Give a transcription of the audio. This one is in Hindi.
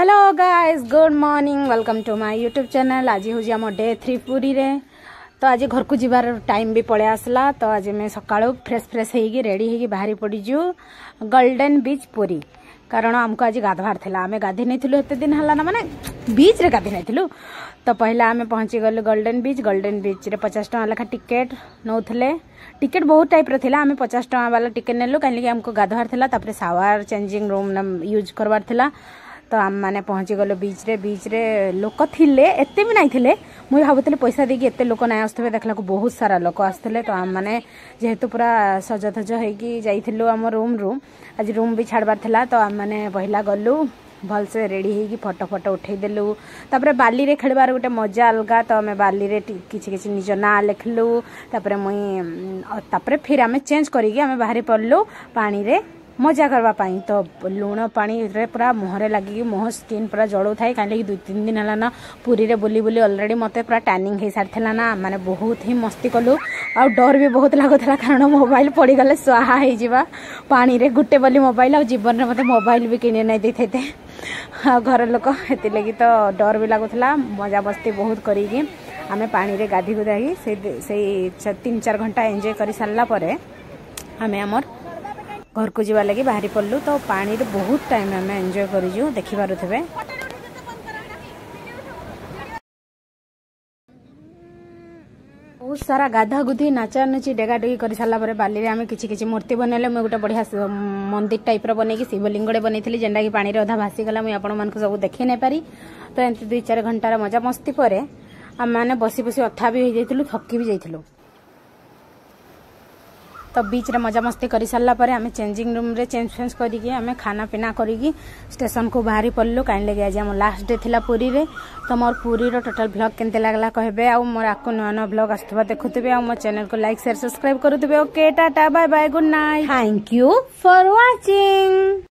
Hello guys, good morning, welcome to my YouTube channel. आज हूँ आम डे 3 पुरी रे। तो आज घर को जीवार टाइम भी पड़े आसला। तो आज मैं सकाळु फ्रेश होगी रेडी होगी बाहरी पड़ीजु गोल्डन बीच पुरी। कारण आमको आज गाधवार थिला, आमे गाधी नहीं थिलु एते दिन हला ना, माने बीच रे गाधी नहीं थिलु। तो पहला आमे पहुंची गलु गोल्डन बीच रे 50 टका लेखा टिकेट नौथले। टिकेट बहुत टाइप रो थिला, आमे 50 टका वाला टिकेट नेलु काहे हमको गाधवार थिला, तापर शावर चेंजिंग रूम यूज करवार थिला। तो आम मैंने पहुंची गलो बीच रे लोक थिले, एते भी नहीं थिले। मुझे भावुली पैसा देकी एते लोक नहीं आसुवे, देखला बहुत सारा लोक आसते। तो आम मैंने जेहेतु पूरा सजधज होगी जाइलु आम रूम आज रूम भी छाड़बार थिला। तो आम मैंने पहला गलु भलसे रेडी होगी फोटो उठेदेलु। तापर बाली रे खेलबार गोटे मजा अलगा। तो आम बाली रे किछि निज ना लिखलु। तापर फिर आम चेंज करिकी आम बाहरी पड़लु पानी रे मजा करवा पाई। तो लुण पानी रे पूरा मुहरे लगी, मुह स्किन पूरा जड़ो थाए कहीं 2-3 दिन है ना पुरी रे बुली अलरेडी मते पूरा टैनिंग हो सारी थी ना। माने बहुत ही मस्ती कलु आ डर भी बहुत लगुला, कारण मोबाइल पड़ी गले स्वाहा हो पानी रे गुटे बोली मोबाइल आ जीवन में मते मोबाइल भी किने नहीं देते आ घर लोक हेती लगी। तो डर भी लगुला, मजा मस्ती बहुत करी आमे पानी रे गाधी गुधाई से 3-4 घंटा एंजॉय कर सारा पर आमे आमर घर को जीवा लगी बाहरी पड़लु। तो पानी रे बहुत टाइम आम एंजॉय करूँ, देखि पारुथिबे। बहुत सारा गाधा गुधी नाचा नुची डेगा डेगी कर सारा पर बाली रे आमे किछि मूर्ति बनैले। मुझे गोटे बढ़िया मंदिर टाइप रो बनैकी शिवलिंगड़े बनैथिली, जेनटा कि पानी रे अधा भासी गला। मुझे आपण मानक सब देखि नै पारी। तो एंती 2-4 घंटार मजा मस्ती पर आम मैंने बसी अथा भी हो जाइलु, थकी भी जाइलु। तो बीच रे मजा मस्ती कर सारा पर आम चेंजिंग रूम रे चेंज करिकी आम खाना पीना करिकी स्टेशन को बाहरी पड़लु। कहीं लगे आज आम लास्ट डे थिला पुरी रे। तो मोर पुरी रो टोटल ब्लॉग केनते लागला कहबे, आ मोर आको नुआ ब्लॉग आस्तबा देखुथिबे, आ मोर चैनल को लाइक शेयर सब्सक्राइब करुथिबे। Okay, tata bye bye, good night, thank you for watching.